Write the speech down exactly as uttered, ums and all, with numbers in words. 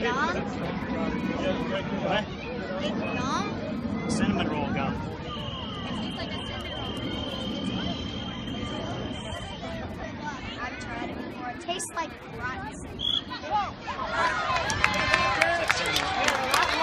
gum? What? Like gum? Cinnamon roll gum. It tastes like a cinnamon roll. I've tried it before. It tastes like rotten cinnamon.